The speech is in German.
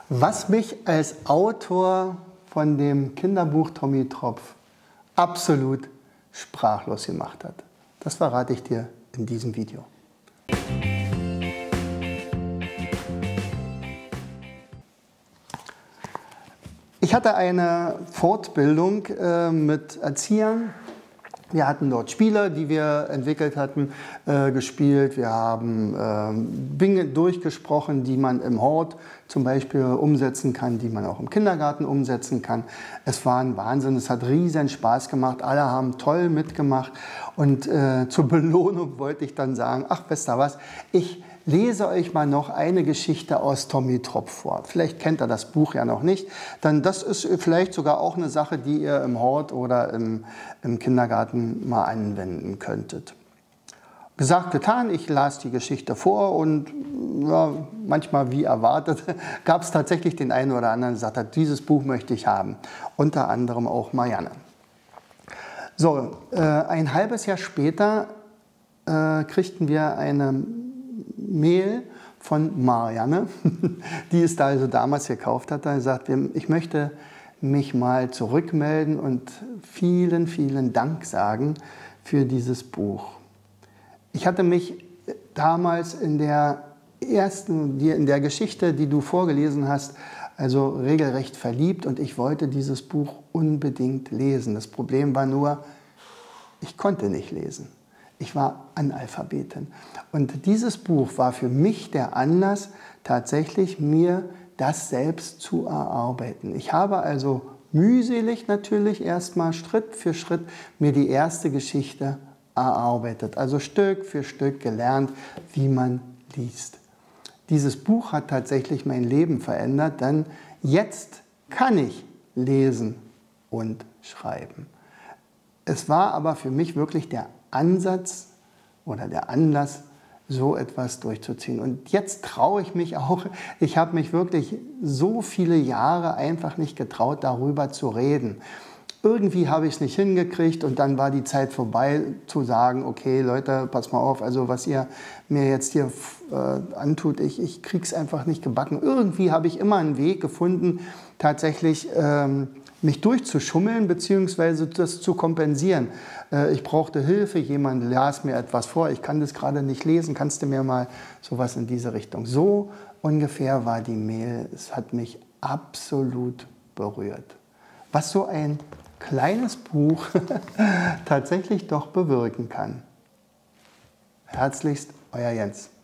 Was mich als Autor von dem Kinderbuch Tommy Tropf absolut sprachlos gemacht hat, das verrate ich dir in diesem Video. Ich hatte eine Fortbildung mit Erziehern. Wir hatten dort Spiele, die wir entwickelt hatten, gespielt. Wir haben Dinge durchgesprochen, die man im Hort zum Beispiel umsetzen kann, die man auch im Kindergarten umsetzen kann. Es war ein Wahnsinn, es hat riesen Spaß gemacht, alle haben toll mitgemacht. Und zur Belohnung wollte ich dann sagen, ach, wisst ihr was, ich lese euch mal noch eine Geschichte aus Tommy Tropf vor. Vielleicht kennt ihr das Buch ja noch nicht. Dann das ist vielleicht sogar auch eine Sache, die ihr im Hort oder im Kindergarten mal anwenden könntet. Gesagt, getan, ich las die Geschichte vor und ja, manchmal wie erwartet gab es tatsächlich den einen oder anderen, der gesagt hat, dieses Buch möchte ich haben. Unter anderem auch Marianne. So, ein halbes Jahr später kriegten wir eine Mail von Marianne, die es da also damals gekauft hat. Er sagt, ich möchte mich mal zurückmelden und vielen, vielen Dank sagen für dieses Buch. Ich hatte mich damals in der Geschichte, die du vorgelesen hast, also regelrecht verliebt und ich wollte dieses Buch unbedingt lesen. Das Problem war nur, ich konnte nicht lesen. Ich war Analphabetin. Und dieses Buch war für mich der Anlass, tatsächlich mir das selbst zu erarbeiten. Ich habe also mühselig natürlich erstmal Schritt für Schritt mir die erste Geschichte erarbeitet. Also Stück für Stück gelernt, wie man liest. Dieses Buch hat tatsächlich mein Leben verändert, denn jetzt kann ich lesen und schreiben. Es war aber für mich wirklich der Ansatz oder der Anlass, so etwas durchzuziehen. Und jetzt traue ich mich auch, ich habe mich wirklich so viele Jahre einfach nicht getraut, darüber zu reden. Irgendwie habe ich es nicht hingekriegt und dann war die Zeit vorbei zu sagen, okay Leute, pass mal auf, also was ihr mir jetzt hier antut, ich kriege es einfach nicht gebacken. Irgendwie habe ich immer einen Weg gefunden, tatsächlich mich durchzuschummeln bzw. das zu kompensieren. Ich brauchte Hilfe, jemand las mir etwas vor, ich kann das gerade nicht lesen, kannst du mir mal sowas in diese Richtung. So ungefähr war die Mail, es hat mich absolut berührt. Was so ein kleines Buch tatsächlich doch bewirken kann. Herzlichst, euer Jens.